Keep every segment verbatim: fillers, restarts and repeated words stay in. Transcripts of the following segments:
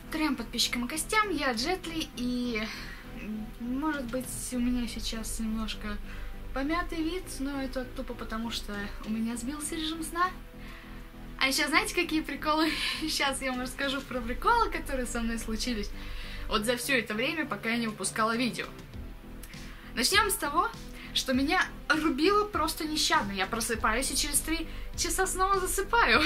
Трем подписчикам и гостям, я Джетли, и может быть у меня сейчас немножко помятый вид, но это тупо потому, что у меня сбился режим сна. А еще знаете, какие приколы? Сейчас я вам расскажу про приколы, которые со мной случились вот за все это время, пока я не выпускала видео. Начнем с того, что меня рубило просто нещадно. Я просыпаюсь и через три часа снова засыпаю.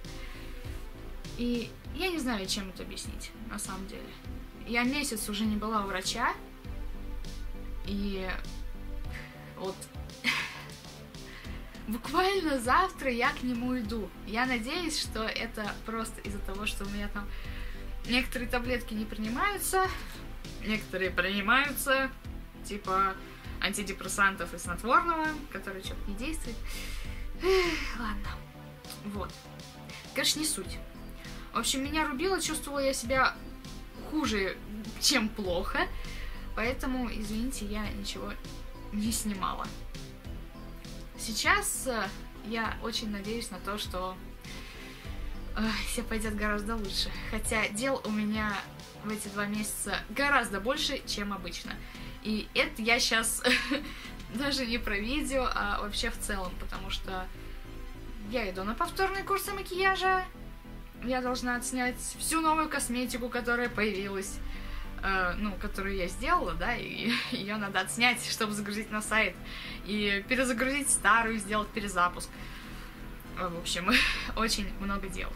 И я не знаю, чем это объяснить, на самом деле. Я месяц уже не была у врача, и вот буквально завтра я к нему иду. Я надеюсь, что это просто из-за того, что у меня там некоторые таблетки не принимаются, некоторые принимаются, типа антидепрессантов и снотворного, которые что-то не действует. Эх, ладно, вот. Короче, не суть. В общем, меня рубило, чувствовала я себя хуже, чем плохо, поэтому, извините, я ничего не снимала. Сейчас э, я очень надеюсь на то, что э, все пойдет гораздо лучше, хотя дел у меня в эти два месяца гораздо больше, чем обычно. И это я сейчас даже не про видео, а вообще в целом, потому что я иду на повторные курсы макияжа. Я должна отснять всю новую косметику, которая появилась, э, ну, которую я сделала, да, и ее надо отснять, чтобы загрузить на сайт, и перезагрузить старую, сделать перезапуск. В общем, очень много дел.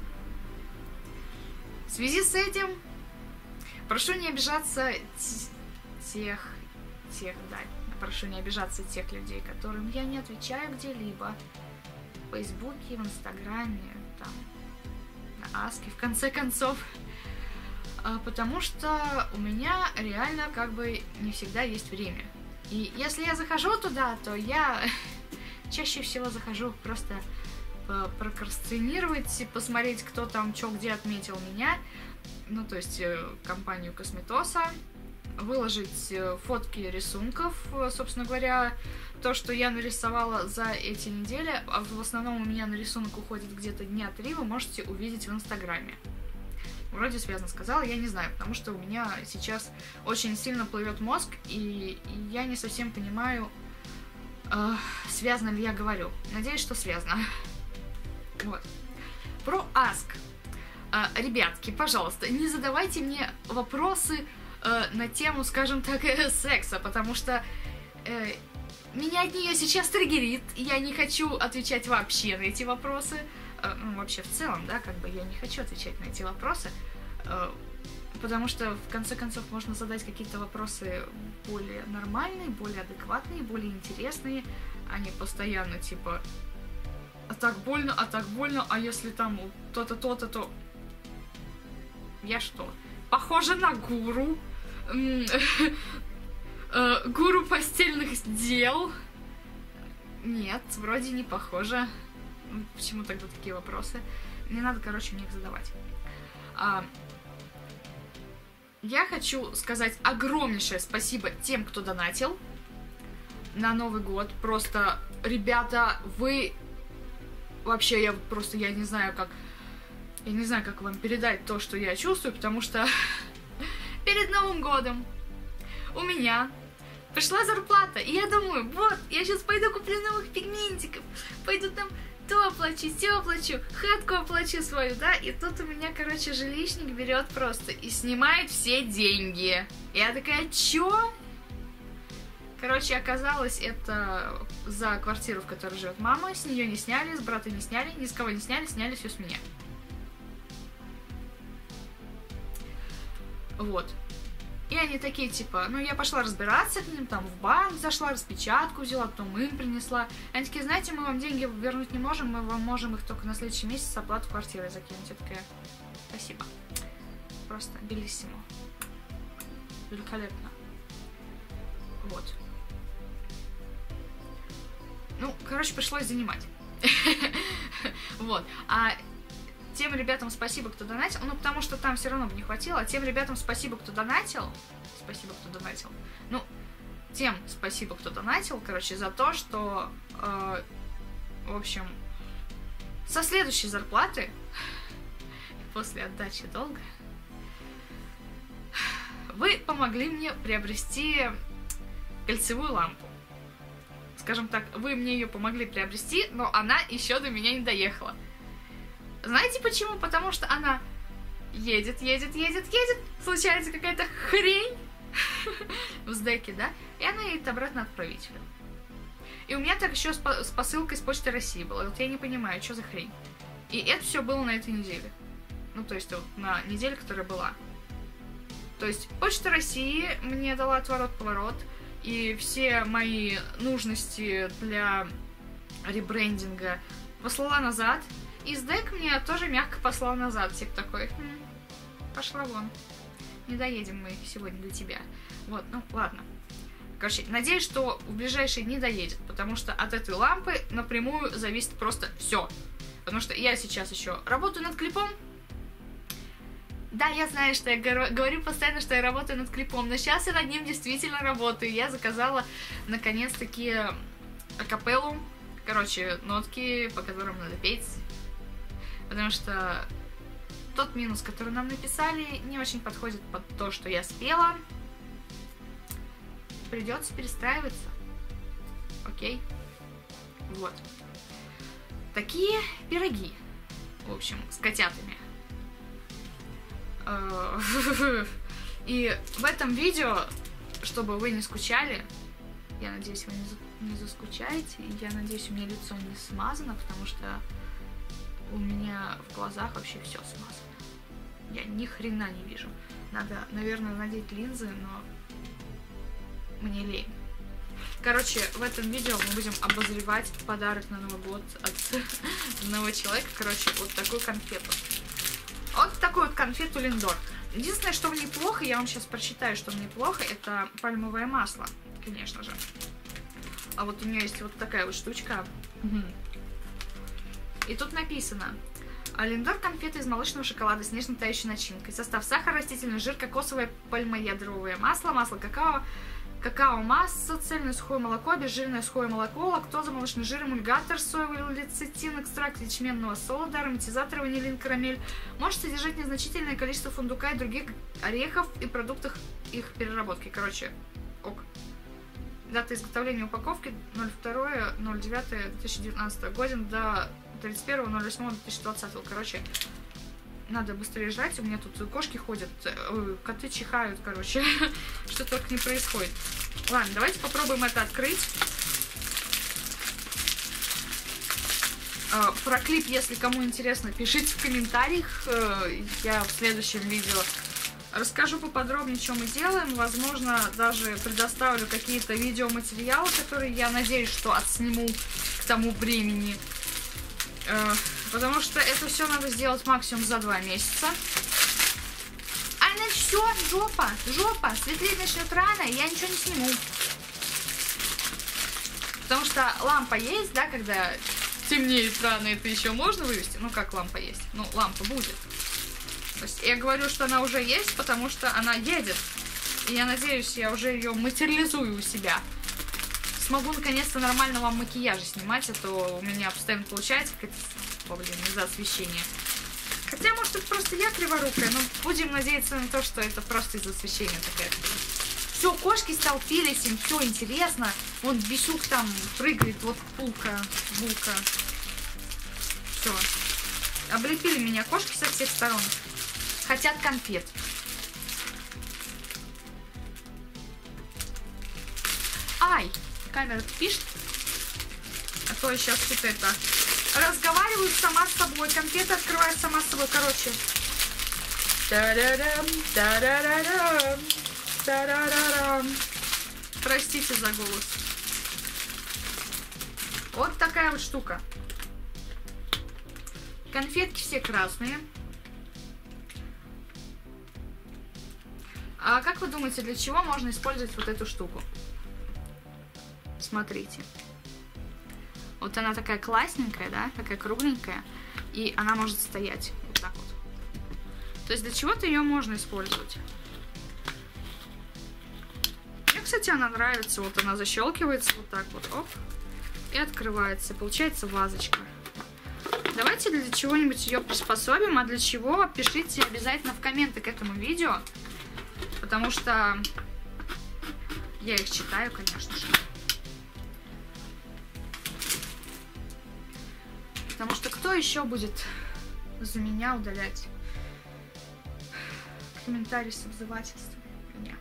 В связи с этим прошу не обижаться тех, тех, да, прошу не обижаться тех людей, которым я не отвечаю где-либо, в Фейсбуке, в Инстаграме, там, на Аске, в конце концов, потому что у меня реально как бы не всегда есть время. И если я захожу туда, то я чаще всего захожу просто прокрастинировать, посмотреть, кто там что где отметил меня, ну то есть компанию Косметоса, выложить фотки рисунков, собственно говоря, то, что я нарисовала за эти недели, а в основном у меня на рисунок уходит где-то дня три, вы можете увидеть в Инстаграме. Вроде связано сказала, я не знаю, потому что у меня сейчас очень сильно плывет мозг, и я не совсем понимаю, э, связано ли я говорю. Надеюсь, что связано. Вот. Про Аск. Э, ребятки, пожалуйста, не задавайте мне вопросы э, на тему, скажем так, секса, потому что э, меня от нее сейчас триггерит, и я не хочу отвечать вообще на эти вопросы. Ну, вообще в целом, да, как бы я не хочу отвечать на эти вопросы, потому что, в конце концов, можно задать какие-то вопросы более нормальные, более адекватные, более интересные, а не постоянно, типа, а так больно, а так больно, а если там то-то, то-то, то... Я что, похожа на гуру? Гуру постельных дел? Нет, вроде не похожа. Почему тогда такие вопросы? Не надо, короче, мне их задавать. А, я хочу сказать огромнейшее спасибо тем, кто донатил на Новый год. Просто, ребята, вы... Вообще, я просто, я не знаю, как... Я не знаю, как вам передать то, что я чувствую, потому что перед Новым годом у меня пришла зарплата, и я думаю, вот, я сейчас пойду куплю новых пигментиков, пойду там то оплачу, все оплачу, хатку оплачу свою, да, и тут у меня, короче, жилищник берет просто и снимает все деньги. Я такая, чё? Короче, оказалось, это за квартиру, в которой живет мама, с нее не сняли, с брата не сняли, ни с кого не сняли, сняли все с меня. Вот. И они такие, типа, ну, я пошла разбираться к ним, там, в банк зашла, распечатку взяла, потом им принесла. Они такие, знаете, мы вам деньги вернуть не можем, мы вам можем их только на следующий месяц оплату квартиры закинуть. Я такая, спасибо. Просто белиссимо. Великолепно. Вот. Ну, короче, пришлось занимать. Вот. А тем ребятам спасибо, кто донатил, ну, потому что там все равно бы не хватило, а тем ребятам спасибо, кто донатил, спасибо, кто донатил, ну, тем спасибо, кто донатил, короче, за то, что, э, в общем, со следующей зарплаты, после отдачи долга, вы помогли мне приобрести кольцевую лампу. Скажем так, вы мне ее помогли приобрести, но она еще до меня не доехала. Знаете почему? Потому что она едет, едет, едет, едет, случается какая-то хрень в сдэке, да, и она едет обратно отправителю. И у меня так еще с посылкой с Почты России было. Вот я не понимаю, что за хрень. И это все было на этой неделе. Ну, то есть вот на неделе, которая была. То есть Почта России мне дала отворот-поворот, и все мои нужности для ребрендинга послала назад. И сдэк мне тоже мягко послал назад. Типа такой, хм, пошла вон. Не доедем мы сегодня до тебя. Вот, ну ладно. Короче, надеюсь, что в ближайшие дни доедет, потому что от этой лампы напрямую зависит просто все. Потому что я сейчас еще работаю над клипом. Да, я знаю, что я говорю постоянно, что я работаю над клипом, но сейчас я над ним действительно работаю. Я заказала, наконец-таки, акапеллу, короче, нотки, по которым надо петь. Потому что тот минус, который нам написали, не очень подходит под то, что я спела. Придется перестраиваться. Окей? Вот. Такие пироги. В общем, с котятами. И в этом видео, чтобы вы не скучали, я надеюсь, вы не заскучаете, и я надеюсь, у меня лицо не смазано, потому что у меня в глазах вообще все смазано. Я ни хрена не вижу. Надо, наверное, надеть линзы, но мне лень. Короче, в этом видео мы будем обозревать подарок на Новый год от одного человека. Короче, вот такую конфету. Вот такую вот конфету Линдор. Единственное, что мне плохо, я вам сейчас прочитаю, что мне плохо, это пальмовое масло, конечно же. А вот у нее есть вот такая вот штучка. И тут написано: Линдор конфеты из молочного шоколада с нежно тающей начинкой. Состав: сахар, растительный жир, кокосовое пальмоядровое масло, масло какао, какао-масса, цельное сухое молоко, обезжиренное сухое молоко, лактоза, молочный жир, эмульгатор, соевый лецитин, экстракт ячменного солода, ароматизатор, ванилин, карамель. Может содержать незначительное количество фундука и других орехов и продуктах их переработки. Короче, ок. Дата изготовления упаковки ноль второе ноль девятое две тысячи девятнадцатого года до тридцать первого ноль восьмого две тысячи двадцатого. Короче, надо быстрее жрать, у меня тут кошки ходят, коты чихают, короче, что только не происходит. Ладно, давайте попробуем это открыть. Про клип, если кому интересно, пишите в комментариях, я в следующем видео расскажу поподробнее, что мы делаем, возможно, даже предоставлю какие-то видеоматериалы, которые я надеюсь, что отсниму к тому времени. Потому что это все надо сделать максимум за два месяца. А иначе все, жопа, жопа, светлее начнет рано, и я ничего не сниму. Потому что лампа есть, да, когда темнеет рано, это еще можно вывести. Ну, как лампа есть? Ну, лампа будет. То есть я говорю, что она уже есть, потому что она едет. И я надеюсь, я уже ее материализую у себя. Смогу наконец-то нормально вам макияжи снимать, а то у меня постоянно получается какая-то, блин, из-за освещения. Хотя, может, это просто я криворукая, но будем надеяться на то, что это просто из-за освещения такая. Все, кошки столпились, им все интересно. Вон Бисюк там прыгает, вот пулка, булка. Все. Облепили меня кошки со всех сторон. Хотят конфет. Ай! Камера пишет. А то я сейчас тут это... Разговариваю сама с собой. Конфеты открываю сама с собой. Короче. Та-да-дам, та-да-да-дам, та-да-да-дам. Простите за голос. Вот такая вот штука. Конфетки все красные. А как вы думаете, для чего можно использовать вот эту штуку? Смотрите. Вот она такая классненькая, да, такая кругленькая, и она может стоять вот так вот. То есть для чего-то ее можно использовать. Мне, кстати, она нравится. Вот она защелкивается вот так вот, оп, и открывается. Получается вазочка. Давайте для чего-нибудь ее приспособим, а для чего, пишите обязательно в комменты к этому видео. Потому что я их читаю, конечно же. Потому что кто еще будет за меня удалять комментарии с обзывательством? Меня.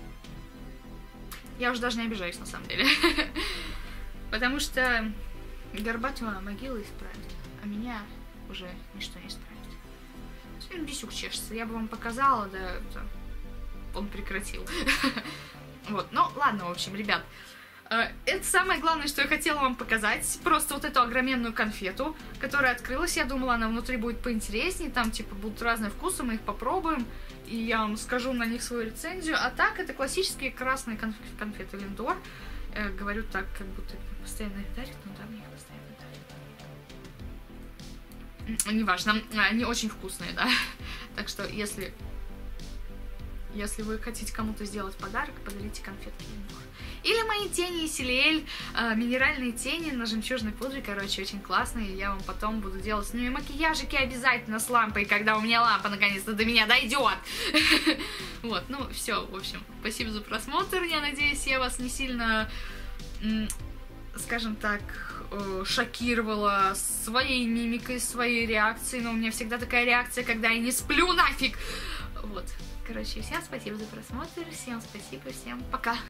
Я уже даже не обижаюсь, на самом деле. Потому что Горбатова могила исправит, а меня уже ничто не исправит. Сегодня бисюк чешется. Я бы вам показала, да это... он прекратил. Вот, ну ладно, в общем, ребят. Это самое главное, что я хотела вам показать. Просто вот эту огроменную конфету, которая открылась. Я думала, она внутри будет поинтереснее. Там, типа, будут разные вкусы, мы их попробуем. И я вам скажу на них свою рецензию. А так, это классические красные конф конфеты Линдор. Э, говорю так, как будто постоянно их дарят, но да, мне их постоянно дарят. Неважно, они очень вкусные, да. Так что, если... Если вы хотите кому-то сделать подарок, подарите конфетки Линдор. Или мои тени из Силиэль, э, минеральные тени на жемчужной пудре, короче, очень классные. Я вам потом буду делать с ними макияжики обязательно с лампой, когда у меня лампа наконец-то до меня дойдет. Вот, ну все, в общем, спасибо за просмотр. Я надеюсь, я вас не сильно, скажем так, шокировала своей мимикой, своей реакцией. Но у меня всегда такая реакция, когда я не сплю нафиг. Вот. Короче, всем спасибо за просмотр, всем спасибо, всем пока.